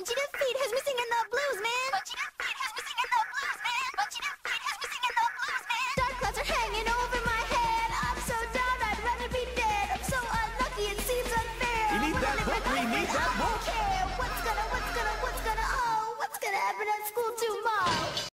Conchita Feet has me singing the blues, man. Conchita Feet has me singing the blues, man. Conchita Feet has me singing the blues, man. Dark clouds are hanging over my head. I'm so down, I'd rather be dead. I'm so unlucky, it seems unfair. You need that book, we need that book. I don't care. What's gonna happen at school tonight?